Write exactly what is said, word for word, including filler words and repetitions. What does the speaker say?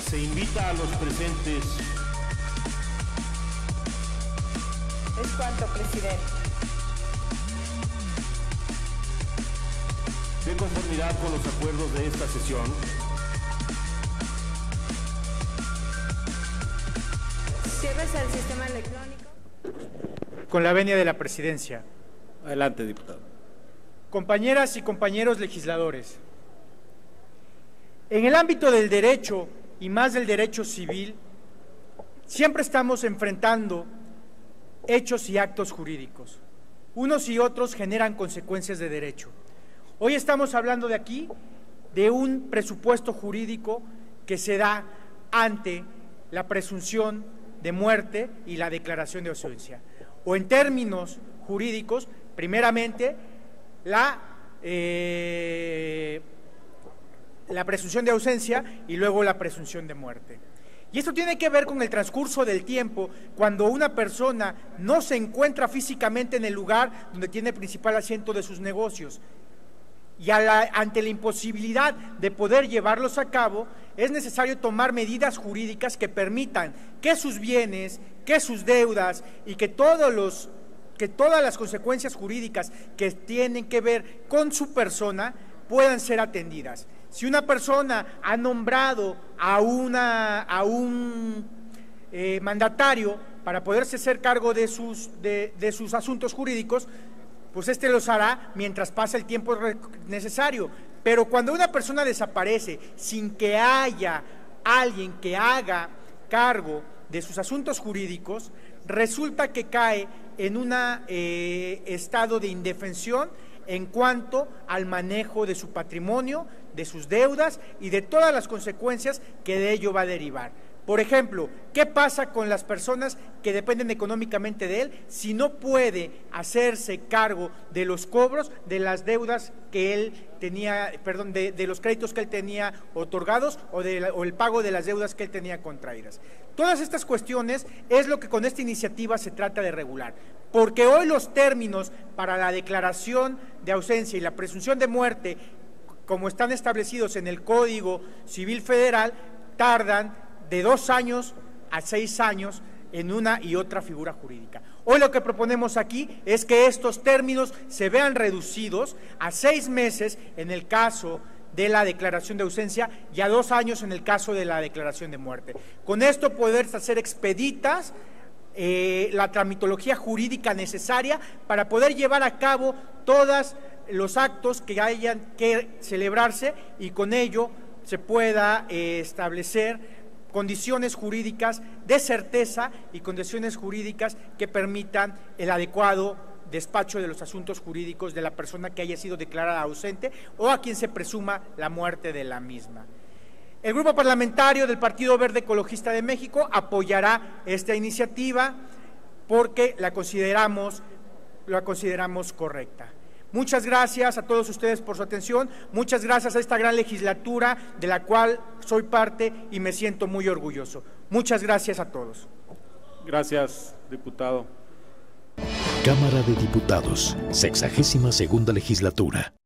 Se invita a los presentes. Es cuanto, presidente. De conformidad con los acuerdos de esta sesión, Cierres al sistema electrónico. Con la venia de la presidencia. Adelante, diputado. Compañeras y compañeros legisladores, en el ámbito del derecho y más del derecho civil, siempre estamos enfrentando hechos y actos jurídicos. Unos y otros generan consecuencias de derecho. Hoy estamos hablando de aquí de un presupuesto jurídico que se da ante la presunción de muerte y la declaración de ausencia. O en términos jurídicos, primeramente, la, eh, la presunción de ausencia y luego la presunción de muerte. Y esto tiene que ver con el transcurso del tiempo, cuando una persona no se encuentra físicamente en el lugar donde tiene principal asiento de sus negocios. Y a la, ante la imposibilidad de poder llevarlos a cabo, es necesario tomar medidas jurídicas que permitan que sus bienes, que sus deudas y que todos los, que todas las consecuencias jurídicas que tienen que ver con su persona puedan ser atendidas. Si una persona ha nombrado a, una, a un eh, mandatario para poderse hacer cargo de sus, de, de sus asuntos jurídicos, pues este los hará mientras pasa el tiempo necesario. Pero cuando una persona desaparece sin que haya alguien que haga cargo de sus asuntos jurídicos, resulta que cae en un eh, estado de indefensión en cuanto al manejo de su patrimonio, de sus deudas y de todas las consecuencias que de ello va a derivar. Por ejemplo, ¿qué pasa con las personas que dependen económicamente de él si no puede hacerse cargo de los cobros de las deudas que él tenía, perdón, de, de los créditos que él tenía otorgados o, de la, o el pago de las deudas que él tenía contraídas? Todas estas cuestiones es lo que con esta iniciativa se trata de regular, porque hoy los términos para la declaración de ausencia y la presunción de muerte, como están establecidos en el Código Civil Federal, tardan de dos años a seis años en una y otra figura jurídica. Hoy lo que proponemos aquí es que estos términos se vean reducidos a seis meses en el caso de la declaración de ausencia y a dos años en el caso de la declaración de muerte. Con esto poder hacer expeditas eh, la tramitología jurídica necesaria para poder llevar a cabo todos los actos que hayan que celebrarse y con ello se pueda eh, establecer condiciones jurídicas de certeza y condiciones jurídicas que permitan el adecuado despacho de los asuntos jurídicos de la persona que haya sido declarada ausente o a quien se presuma la muerte de la misma. El Grupo Parlamentario del Partido Verde Ecologista de México apoyará esta iniciativa porque la consideramos, la consideramos correcta. Muchas gracias a todos ustedes por su atención, muchas gracias a esta gran legislatura de la cual soy parte y me siento muy orgulloso. Muchas gracias a todos. Gracias, diputado. Cámara de Diputados, sexagésima segunda legislatura.